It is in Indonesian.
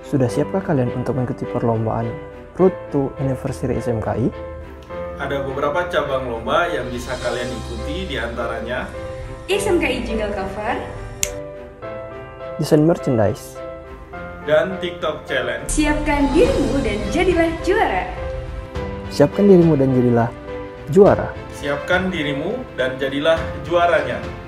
Sudah siapkah kalian untuk mengikuti perlombaan Road to Anniversary SMKI? Ada beberapa cabang lomba yang bisa kalian ikuti, diantaranya SMKI Jingle Cover, Desain merchandise, dan TikTok Challenge. Siapkan dirimu dan jadilah juara. Siapkan dirimu dan jadilah juara. Siapkan dirimu dan jadilah juaranya.